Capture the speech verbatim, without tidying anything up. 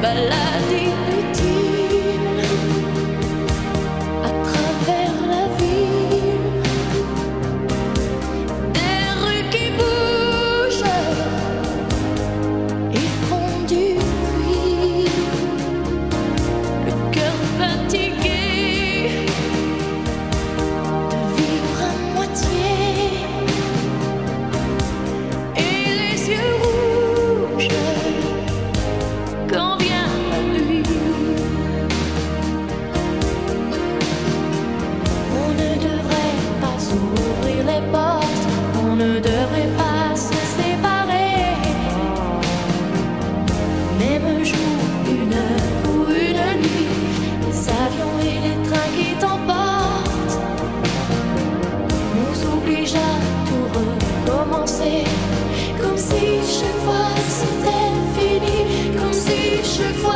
balade inutile à travers la ville, des rues qui bougent et font du bruit, le cœur fatigué de vivre à moitié et les yeux rouges quand vient la nuit. On ne devrait pas s'ouvrir les portes, on ne devrait pas se séparer, même jour, une heure ou une nuit, les avions et les trains qui t'emportent nous obligent à tout recommencer, comme si chaque fois c'était fini, comme si chaque fois